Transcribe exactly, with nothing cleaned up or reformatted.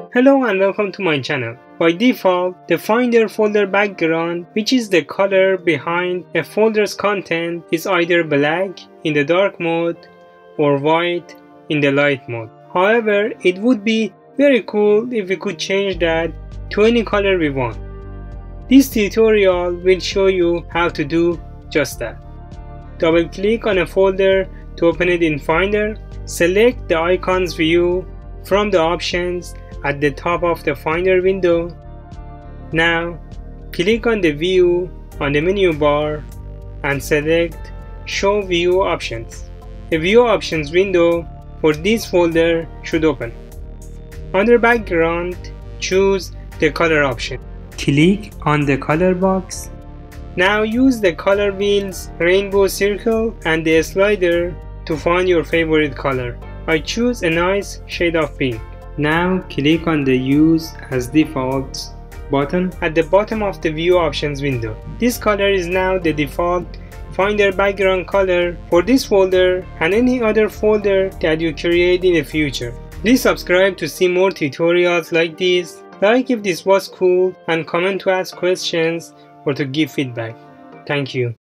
Hello and welcome to my channel. By default, the Finder folder background, which is the color behind a folder's content, is either black in the dark mode or white in the light mode. However, it would be very cool if we could change that to any color we want. This tutorial will show you how to do just that. Double click on a folder to open it in Finder. Select the icons view from the options at the top of the Finder window. Now click on the view on the menu bar and select Show View Options. A view options window for this folder should open. Under background, choose the color option. Click on the color box. Now use the color wheels, rainbow circle and the slider to find your favorite color. I choose a nice shade of pink. Now click on the Use as Defaults button at the bottom of the View Options window. This color is now the default Finder background color for this folder and any other folder that you create in the future. Please subscribe to see more tutorials like this, like if this was cool, and comment to ask questions or to give feedback. Thank you.